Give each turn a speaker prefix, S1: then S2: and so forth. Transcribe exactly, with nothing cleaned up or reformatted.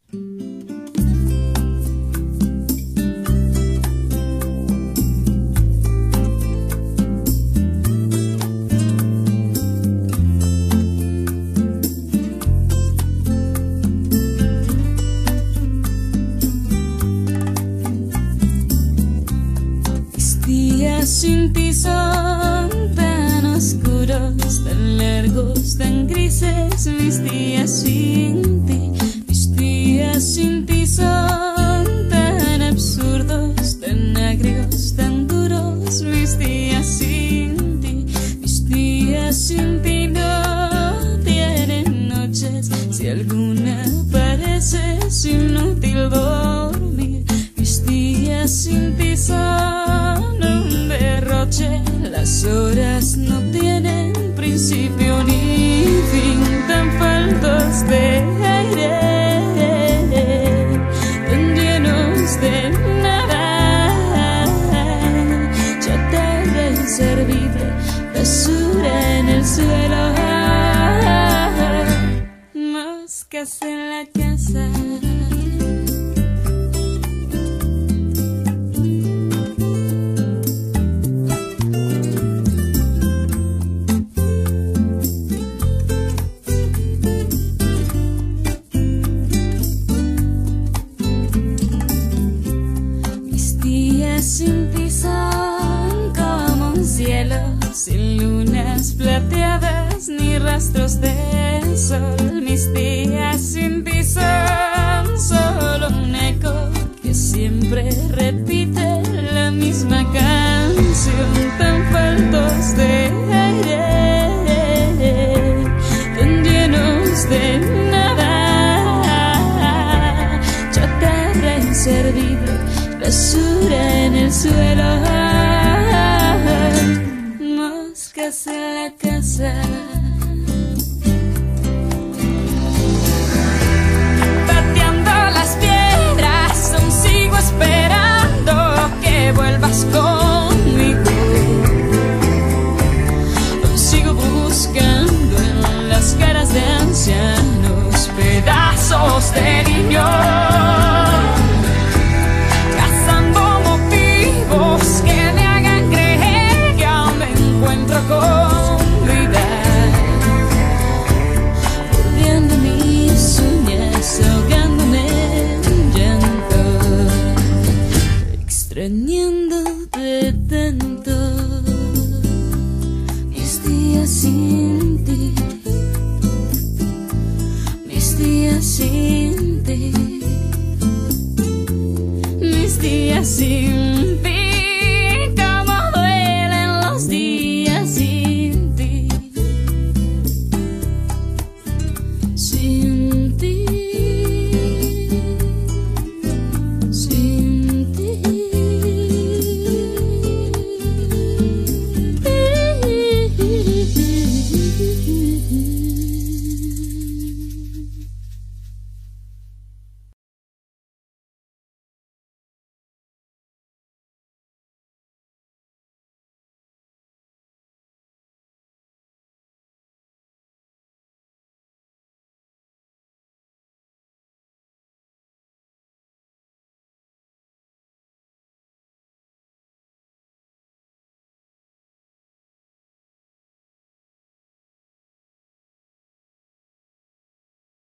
S1: Sin ti son tan oscuros, tan largos, tan grises. Mis días sin ti, mis días sin ti son tan absurdos, tan agrios, tan duros. Mis días sin ti, mis días sin ti no tienen noches. Si alguna parece inútil dormir, mis días sin ti son un derroche. Las horas no tienen principio ni fin, tan faltos de aire, tan llenos de nada. Chatarra inservible, basura en el suelo, moscas en la casa. Sin ti son como un cielo, sin lunas plateadas ni rastros de sol. Mis días sin ti son solo un eco que siempre repite la misma canción. Tan faltos de aire, tan llenos de nada. Chatarra inservible, basura en el suelo, moscas en la casa. Pateando las piedras, aún sigo esperando que vuelvas conmigo. Aún sigo buscando en las caras de ancianos pedazos de niños, que me hagan creer que aún me encuentro con vida, mordiendo mis uñas, ahogándome en llanto, extrañándote tanto. Mis días sin